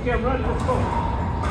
Okay, I'm ready. Let's go.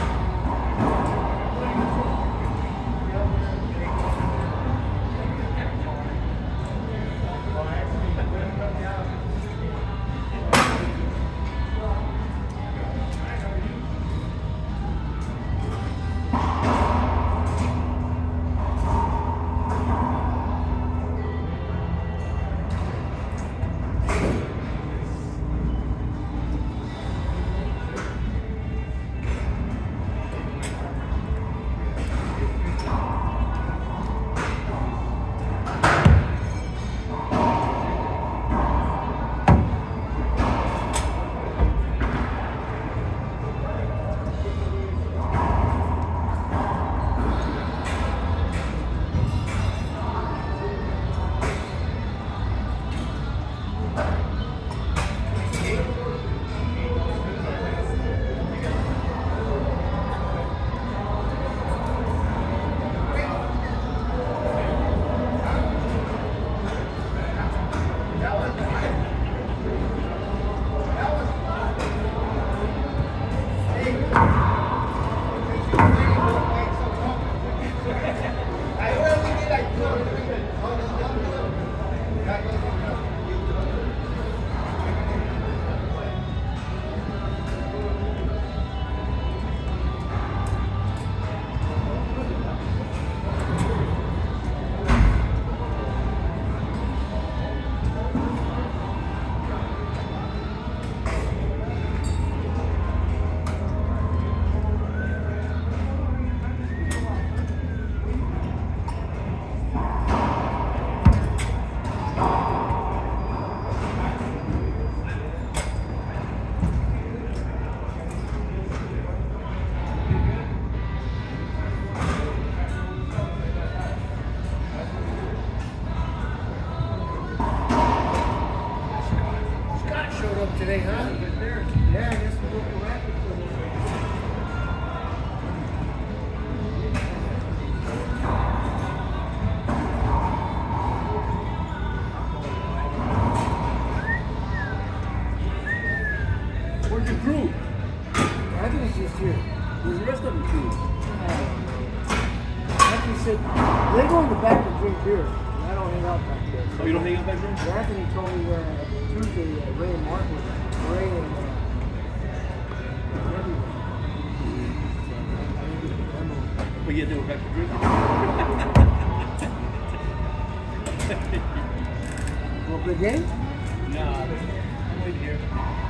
Today, huh? Yeah, I guess we'll go for Racquetball. Where's your crew? Anthony's just here. Where's the rest of the crew? Anthony said they go in the back to drink beer. I don't hang out back there. Oh, you don't hang out back there? So Anthony told me Tuesday Ray and Mark was Ray and Well, yeah, they were back to drink. Well, good game? Nah, I'm waiting here.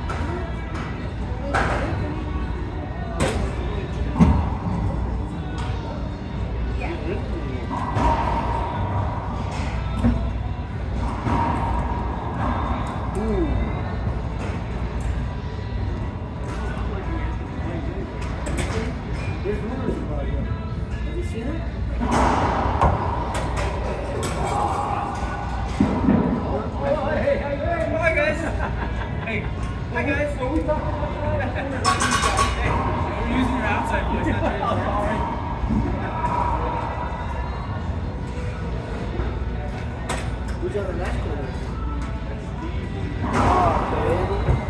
There's rumors about you. Have you seen it? Hi guys. Hey. Hi guys. Are we talking about that? Hey, we're using your outside voice. Who's on the next one? Oh, baby.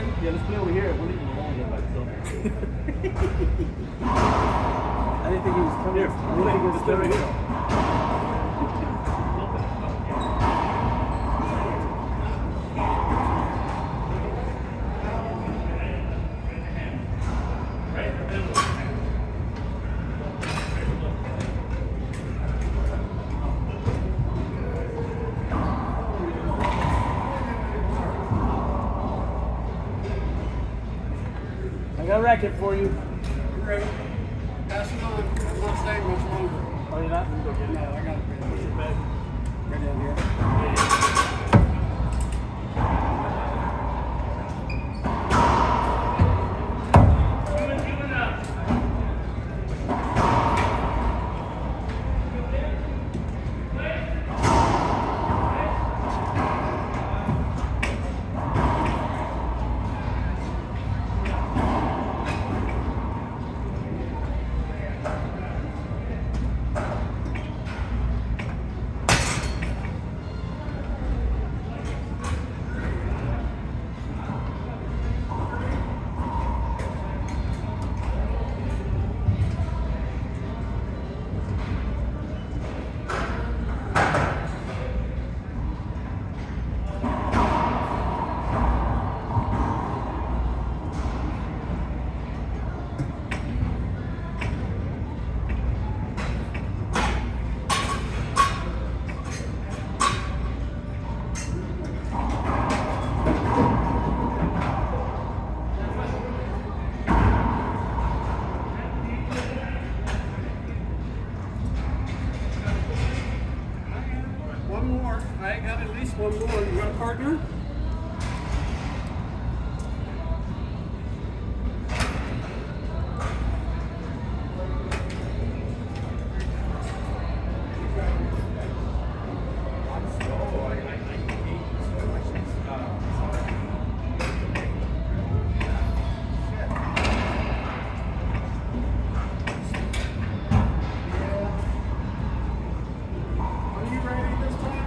again? Yeah, let's play over here. We're leaving alone here by itself. I didn't think he was coming. Here, I didn't think he was let's play right coming. here. I got a racket for you. You ready? Pass it on. I'm not staying much longer. Oh, you're not? No, I got it ready. Right down here. One more. I got at least one more. You got a partner? Are you ready this time?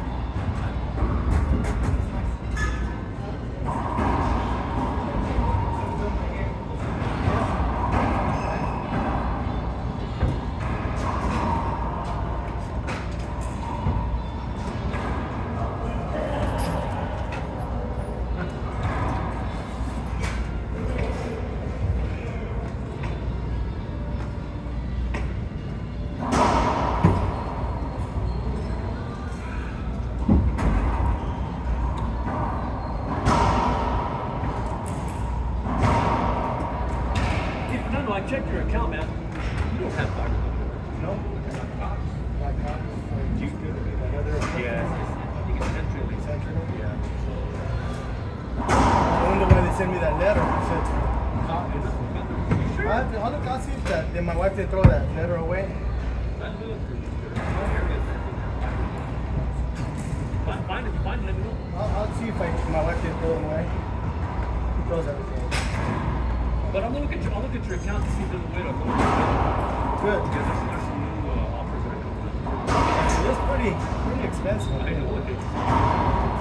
Hey, Fernando, I checked your account, man. You don't have Dr. No? You do? Yeah. I think it's Central. Yeah. I wonder why they sent me that letter. It said, Sure. I'll look, I'll see if that, then my wife didn't throw that letter away. Find it, let me know. I'll see if my wife didn't throw them away. He throws everything. But I'll look at your account to see if there's a way to go. Good. Because there's some new offers that are coming It's pretty expensive. up. I know what it is.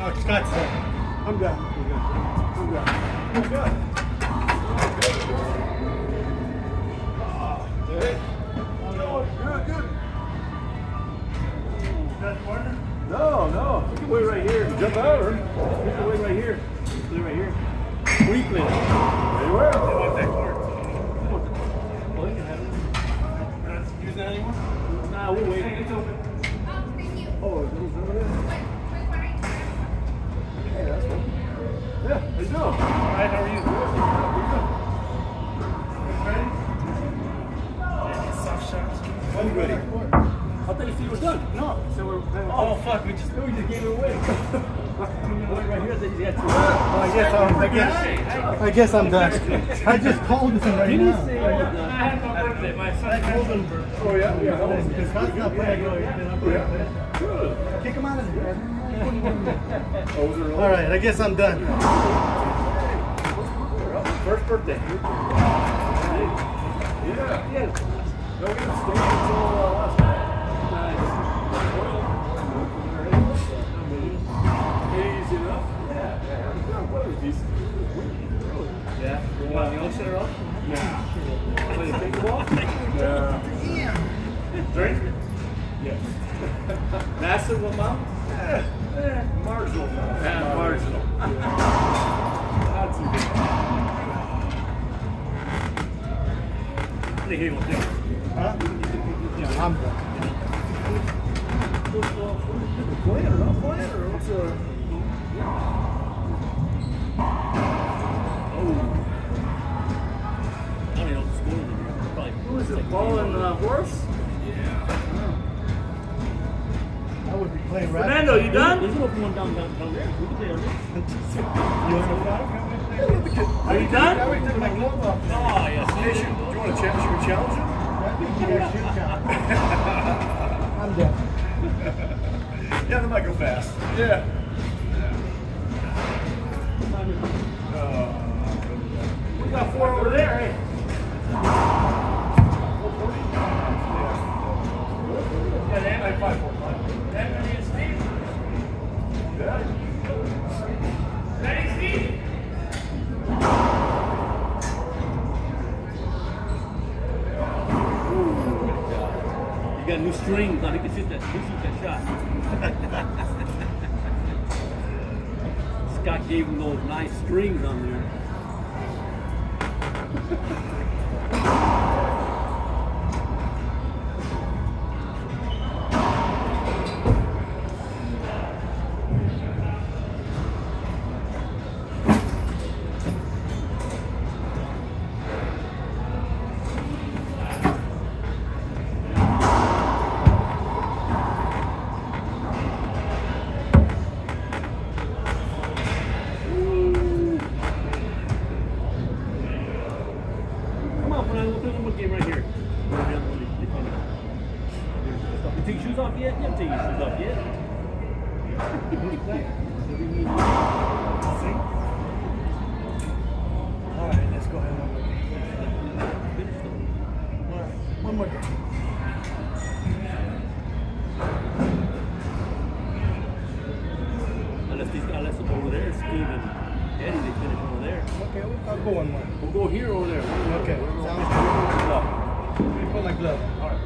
Oh, Scott's done. I'm done. I'm done. I'm done. Good. Good. No. You can wait right here. Jump out, or you can wait right here. Wait right here. Weekly. There you are. They want that corner. Well, you can have it. We're not using that anymore? Nah, we'll wait. Hey, it's open. Oh, it's over there. Hey, that's cool. Yeah, how you doing? All right, how are you? Ready? Soft shots. I'm ready. I thought you said you were done. No, so we're. Oh, fuck, we just gave it away. Right here, they got to. I guess I'm done. I just called this right now. I had my birthday. My son's birthday. Oh, yeah. Because Scott's not playing. Kick him out of there. All right, I guess I'm done. First birthday. Yeah. No, we didn't stay until last night. Easy enough. Yeah. Weather's decent. Yeah. You want the ocean or up? Yeah. Play the pickleball? Yeah. Drink? Yes. Massive amount? Marginal. Yeah, marginal. Not too big. I think he will take it. Huh? Yeah, I'm done. Playing or not playing, or what's I don't know the score. Probably. who is it? Ball and horse? I would be playing Fernando, you done? There's an open one down there. We can play on this. Are you done? Yeah, we took my glove off. Oh, yes. Hey, do you want to challenge? Should we challenge him? I'm done. Yeah, they might go fast. Yeah. We got 4 over there, hey. 440. Yeah, they have 545. Anthony and Steve. Yeah. Ready, Steve? You got new strings on. You can shoot that shot. Scott gave him those nice strings on there. Game right here. You take your shoes off yet? You haven't taken your shoes off yet. All right, let's go ahead. All right, one more game. Unless over there, Steve and Eddie, they finish over there. Okay, I'll go one more. We'll go here or over there. Okay, sounds good. Let me put my glove on. All right.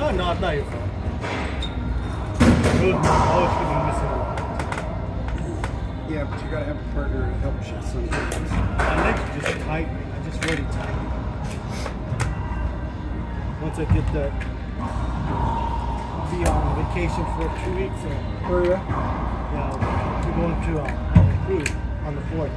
No, no, it's not your fault. Always could be missing a lot. Yeah, but you gotta have a partner to help you sometimes. My legs are just tight. I'm just really tight. Once I get that, be on vacation for 2 weeks. Where are you? Yeah, we're going to on a cruise on the 4th.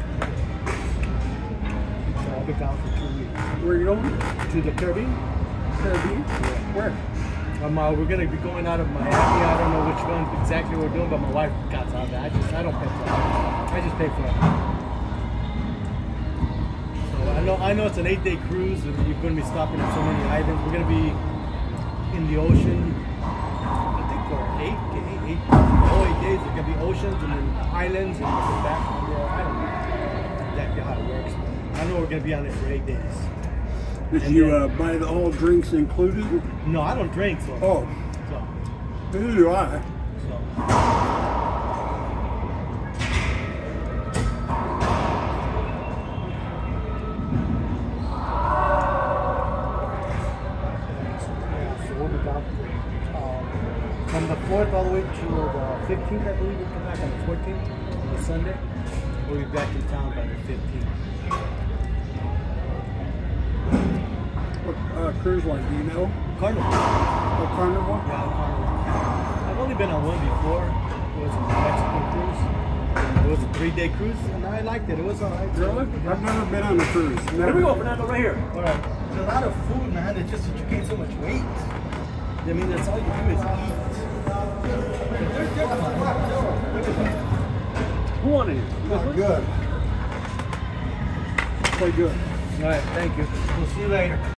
So I'll be gone for 2 weeks. Where are you going? To the Caribbean. Caribbean? Yeah. Where? We're going to be going out of Miami. I don't know which one exactly we're doing, but my wife got all that. I don't pay for it. I just pay for it. So I know it's an 8-day cruise, and you're going to be stopping at so many islands. We're going to be in the ocean. I think for 8 days. There's going to be oceans and then islands and then back on there. I don't know exactly how it works. I know we're going to be on it for 8 days. Did you buy the all drinks included? No, I don't drink, so. Oh. So. Neither do I. So we'll be gone from the 4th all the way to the 15th, I believe. We'll come back on the 14th, on the Sunday. We'll be back in town by the 15th. What cruise line do you know? Carnival. Oh, Carnival? Yeah, Carnival. I've only been on one before. It was a Mexican cruise. It was a 3-day cruise, and I liked it. It was alright. Really? I've never been on a cruise. Here we go, Fernando, right here. Alright. There's a lot of food, man. It's just that you gain so much weight. I mean, that's all you do is eat. Who wanted it? Oh, good. Play good. Alright, thank you. We'll see you later.